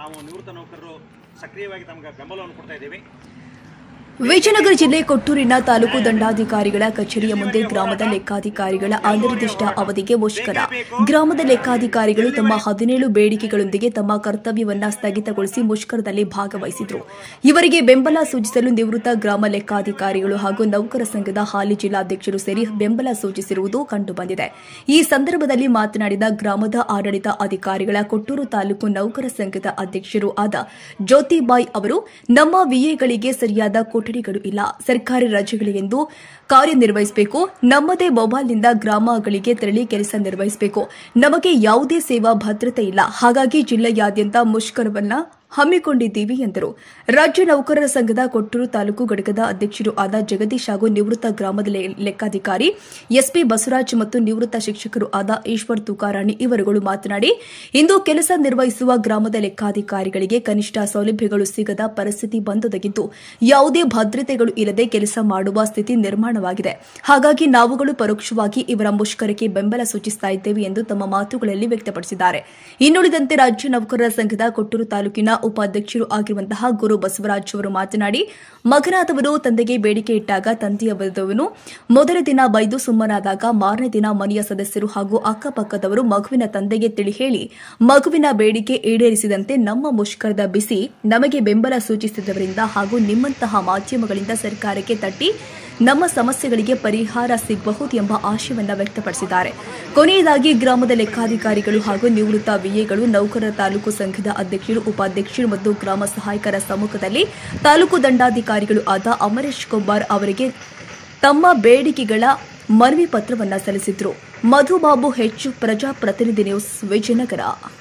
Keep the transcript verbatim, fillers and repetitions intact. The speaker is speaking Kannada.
ನಾವು ನಿವೃತ್ತ ನೌಕರರು ಸಕ್ರಿಯವಾಗಿ ತಮಗೆ ಬೆಂಬಲವನ್ನು ಕೊಡ್ತಾ ಇದ್ದೀವಿ. ವಿಜಯನಗರ ಜಿಲ್ಲೆ ಕೊಟ್ಟೂರಿನ ತಾಲೂಕು ದಂಡಾಧಿಕಾರಿಗಳ ಕಚೇರಿಯ ಮುಂದೆ ಗ್ರಾಮದ ಲೆಕ್ಕಾಧಿಕಾರಿಗಳ ಅನಿರ್ದಿಷ್ಟ ಅವಧಿಗೆ ಮುಷ್ಕರ. ಗ್ರಾಮದ ಲೆಕ್ಕಾಧಿಕಾರಿಗಳು ತಮ್ಮ ಹದಿನೇಳು ಬೇಡಿಕೆಗಳೊಂದಿಗೆ ತಮ್ಮ ಕರ್ತವ್ಯವನ್ನ ಸ್ಥಗಿತಗೊಳಿಸಿ ಮುಷ್ಕರದಲ್ಲಿ ಭಾಗವಹಿಸಿದರು. ಇವರಿಗೆ ಬೆಂಬಲ ಸೂಚಿಸಲು ನಿವೃತ್ತ ಗ್ರಾಮ ಲೆಕ್ಕಾಧಿಕಾರಿಗಳು ಹಾಗೂ ನೌಕರ ಸಂಘದ ಹಾಲಿ ಜಿಲ್ಲಾಧ್ಯಕ್ಷರು ಸೇರಿ ಬೆಂಬಲ ಸೂಚಿಸಿರುವುದು ಕಂಡುಬಂದಿದೆ. ಈ ಸಂದರ್ಭದಲ್ಲಿ ಮಾತನಾಡಿದ ಗ್ರಾಮದ ಆಡಳಿತ ಅಧಿಕಾರಿಗಳ ಕೊಟ್ಟೂರು ತಾಲೂಕು ನೌಕರ ಸಂಘದ ಅಧ್ಯಕ್ಷರು ಆದ ಜ್ಯೋತಿಬಾಯಿ ಅವರು, ನಮ್ಮ ವಿಎಗಳಿಗೆ ಸರಿಯಾದ ಕೊಠಡಿಗಳು ಇಲ್ಲ, ಸರ್ಕಾರಿ ರಜೆಗಳಿಗೆಂದು ಕಾರ್ಯನಿರ್ವಹಿಸಬೇಕು, ನಮ್ಮದೇ ಮೊಬೈಲ್ನಿಂದ ಗ್ರಾಮಗಳಿಗೆ ತೆರಳಿ ಕೆಲಸ ನಿರ್ವಹಿಸಬೇಕು, ನಮಗೆ ಯಾವುದೇ ಸೇವಾ ಭದ್ರತೆ ಇಲ್ಲ, ಹಾಗಾಗಿ ಜಿಲ್ಲೆಯಾದ್ಯಂತ ಮುಷ್ಕರವನ್ನ ಹಮ್ಮಿಕೊಂಡಿದ್ದೀವಿ ಎಂದರು. ರಾಜ್ಯ ನೌಕರರ ಸಂಘದ ಕೊಟ್ಟೂರು ತಾಲೂಕು ಘಟಕದ ಅಧ್ಯಕ್ಷರು ಆದ ಜಗದೀಶ್ ಹಾಗೂ ನಿವೃತ್ತ ಗ್ರಾಮದ ಲೆಕ್ಕಾಧಿಕಾರಿ ಎಸ್ಪಿ ಬಸವರಾಜ್ ಮತ್ತು ನಿವೃತ್ತ ಶಿಕ್ಷಕರು ಆದ ಈಶ್ವರ್ ತುಕಾರಾಣಿ ಇವರುಗಳು ಮಾತನಾಡಿ, ಇಂದು ಕೆಲಸ ನಿರ್ವಹಿಸುವ ಗ್ರಾಮದ ಲೆಕ್ಕಾಧಿಕಾರಿಗಳಿಗೆ ಕನಿಷ್ಠ ಸೌಲಭ್ಯಗಳು ಸಿಗದ ಪರಿಸ್ಥಿತಿ ಬಂದೊದಗಿದ್ದು ಯಾವುದೇ ಭದ್ರತೆಗಳು ಇಲ್ಲದೆ ಕೆಲಸ ಮಾಡುವ ಸ್ಥಿತಿ ನಿರ್ಮಾಣವಾಗಿದೆ. ಹಾಗಾಗಿ ನಾವುಗಳು ಪರೋಕ್ಷವಾಗಿ ಇವರ ಮುಷ್ಕರಕ್ಕೆ ಬೆಂಬಲ ಸೂಚಿಸುತ್ತಾ ಇದ್ದೇವೆ ಎಂದು ತಮ್ಮ ಮಾತುಗಳಲ್ಲಿ ವ್ಯಕ್ತಪಡಿಸಿದ್ದಾರೆ. ಇನ್ನುಳಿದಂತೆ ರಾಜ್ಯ ನೌಕರರ ಸಂಘದ ಕೊಟ್ಟೂರು ತಾಲೂಕಿನ ಉಪಾಧ್ಯಕ್ಷರು ಆಗಿರುವಂತಹ ಗುರು ಬಸವರಾಜ್ ಅವರು ಮಾತನಾಡಿ, ಮಗನಾದವರು ತಂದೆಗೆ ಬೇಡಿಕೆ ಇಟ್ಟಾಗ ತಂದೆಯವರದವನು ಮೊದಲ ದಿನ ಬೈದು ಸುಮ್ಮನಾದಾಗ ಮಾರನೇ ದಿನ ಮನೆಯ ಸದಸ್ಯರು ಹಾಗೂ ಅಕ್ಕಪಕ್ಕದವರು ಮಗುವಿನ ತಂದೆಗೆ ತಿಳಿ ಹೇಳಿ ಮಗುವಿನ ಬೇಡಿಕೆ ಈಡೇರಿಸಿದಂತೆ ನಮ್ಮ ಮುಷ್ಕರದ ಬಿಸಿ ನಮಗೆ ಬೆಂಬಲ ಸೂಚಿಸಿದವರಿಂದ ಹಾಗೂ ನಿಮ್ಮಂತಹ ಮಾಧ್ಯಮಗಳಿಂದ ಸರ್ಕಾರಕ್ಕೆ ತಟ್ಟಿ ನಮ್ಮ ಸಮಸ್ಯೆಗಳಿಗೆ ಪರಿಹಾರ ಸಿಗಬಹುದು ಎಂಬ ಆಶಯವನ್ನು ವ್ಯಕ್ತಪಡಿಸಿದ್ದಾರೆ. ಕೊನೆಯದಾಗಿ ಗ್ರಾಮದ ಲೆಕ್ಕಾಧಿಕಾರಿಗಳು ಹಾಗೂ ನಿವೃತ್ತ ವಿಎಗಳು ನೌಕರರ ತಾಲೂಕು ಸಂಘದ ಅಧ್ಯಕ್ಷರು, ಉಪಾಧ್ಯಕ್ಷರು ಮತ್ತು ಗ್ರಾಮ ಸಹಾಯಕರ ಸಮ್ಮುಖದಲ್ಲಿ ತಾಲೂಕು ದಂಡಾಧಿಕಾರಿಗಳು ಆದ ಅಮರೇಶ್ ಕುಮಾರ್ ಅವರಿಗೆ ತಮ್ಮ ಬೇಡಿಕೆಗಳ ಮನವಿ ಪತ್ರವನ್ನು ಸಲ್ಲಿಸಿದರು. ಮಧುಬಾಬು ಹೆಚ್ಚು, ಪ್ರಜಾಪ್ರತಿನಿಧಿ ನ್ಯೂಸ್, ವಿಜಯನಗರ.